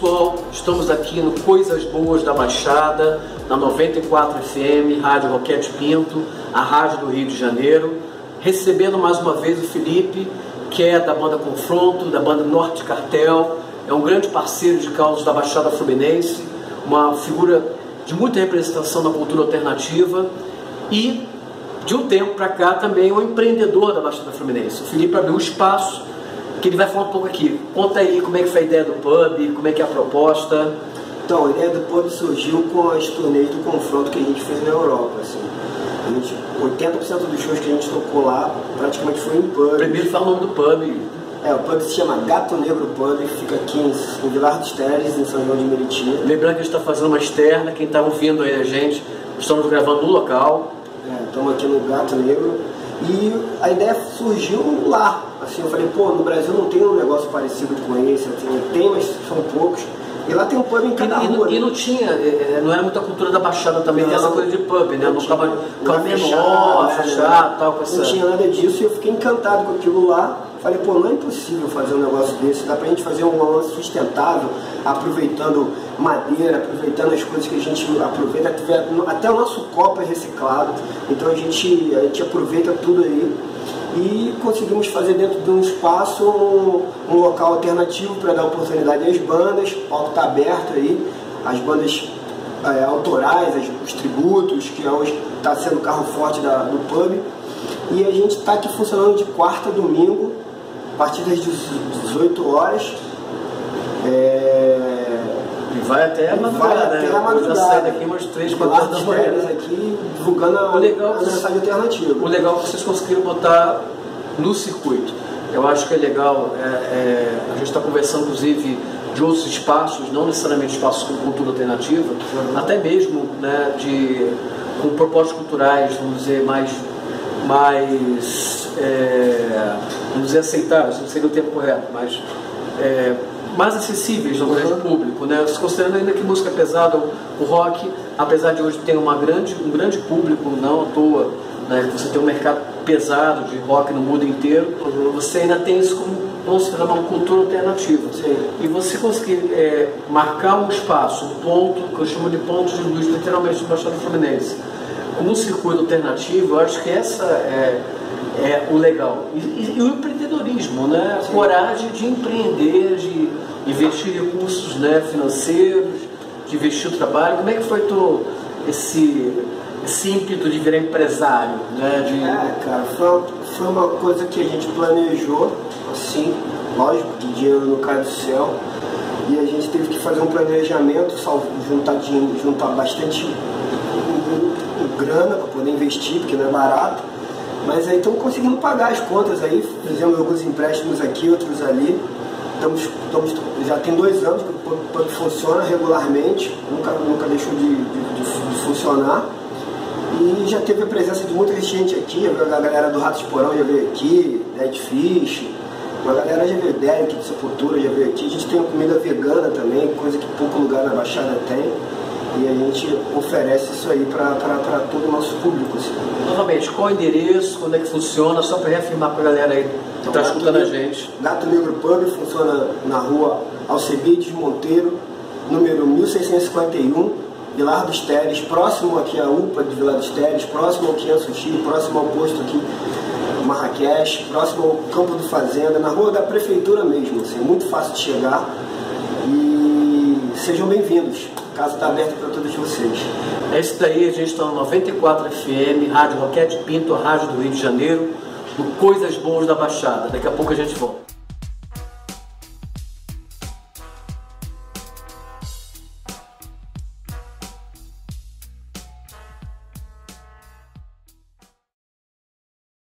pessoal, estamos aqui no Coisas Boas da Baixada, na 94 FM, Rádio Roquete Pinto, a rádio do Rio de Janeiro, recebendo mais uma vez o Felipe, que é da banda Confronto, da banda Norte Cartel, é um grande parceiro de causas da Baixada Fluminense, uma figura de muita representação na cultura alternativa e, de um tempo para cá, também um empreendedor da Baixada Fluminense. O Felipe abriu um espaço que ele vai falar um pouco aqui. Conta aí como é que foi a ideia do pub, como é que é a proposta. Então, a ideia do pub surgiu com as turnês do Confronto que a gente fez na Europa. Assim. 80% dos shows que a gente tocou lá praticamente foi em pub. Primeiro fala o nome do pub. O pub se chama Gato Negro Pub, fica aqui em Vilar dos Teles, em São João de Meriti. Lembrando que a gente está fazendo uma externa, quem está ouvindo aí a gente, estamos gravando no local. Estamos aqui no Gato Negro. E a ideia surgiu lá. Assim, eu falei, pô, no Brasil não tem um negócio parecido com esse, tem, mas são poucos. E lá tem um pub em cada rua. E não tinha, não era muita cultura da Baixada também, tem essa coisa de pub, né? Não ficava menor, fechado, tal, com essa... Não tinha nada disso e eu fiquei encantado com aquilo lá. Falei, pô, não é impossível fazer um negócio desse, dá pra gente fazer um lance sustentável, aproveitando madeira, aproveitando as coisas que a gente aproveita, até o nosso copo é reciclado, então a gente aproveita tudo aí. E conseguimos fazer dentro de um espaço um local alternativo para dar oportunidade às bandas, o palco está aberto aí, as bandas autorais, os tributos, que hoje está sendo o carro forte do pub. E a gente está aqui funcionando de quarta a domingo, a partir das 18 horas. E vai até a madrugada, né? Eu já saio daqui umas 3, 4 horas da manhã. Aqui divulgando a mensagem alternativa. O legal é que vocês conseguiram botar no circuito. Eu acho que é legal, a gente está conversando inclusive de outros espaços, não necessariamente espaços com cultura alternativa, até mesmo, né, com propostas culturais, vamos dizer, mais vamos dizer, aceitáveis, não seria o termo correto, mas mais acessíveis ao grande público, né? Considerando ainda que música pesada, o rock, apesar de hoje ter um grande público, não à toa, né? Você tem um mercado pesado de rock no mundo inteiro, você ainda tem isso como considerar uma cultura alternativa. Sim. E você conseguir marcar um espaço, um ponto, que eu chamo de ponto de luz, literalmente do Baixada Fluminense, como um circuito alternativo, eu acho que essa é o legal. E o empreendedorismo, né? A coragem de empreender, de investir recursos, né, financeiros, de investir o trabalho. Como é que foi esse ímpeto de virar empresário? Né? Cara, foi uma coisa que a gente planejou, assim, lógico, que dinheiro não cai do céu. E a gente teve que fazer um planejamento, juntar bastante grana para poder investir, porque não é barato. Mas aí estamos conseguindo pagar as contas aí, fizemos alguns empréstimos aqui, outros ali. Já tem 2 anos que o pub funciona regularmente, nunca deixou de funcionar. E já teve a presença de muita gente aqui, a galera do Ratos de Porão já veio aqui, Dead Fish, uma galera já veio, Derek de Sepultura já veio aqui. A gente tem comida vegana também, coisa que pouco lugar na Baixada tem. E a gente oferece isso aí para todo o nosso público. Assim. Novamente, qual o endereço, quando é que funciona, só para reafirmar para a galera aí que está escutando a gente. Gato Negro Pub funciona na rua Alcebiades Monteiro, número 1651, Vilar dos Teles, próximo aqui à UPA de Vilar dos Teles, próximo ao Kian Sushi, próximo ao posto aqui Marrakech, próximo ao Campo do Fazenda, na rua da prefeitura mesmo, assim, é muito fácil de chegar. E sejam bem-vindos. A casa está aberta para todos vocês. É isso daí, a gente está no 94 FM, Rádio Roquete Pinto, a rádio do Rio de Janeiro, no Coisas Boas da Baixada. Daqui a pouco a gente volta.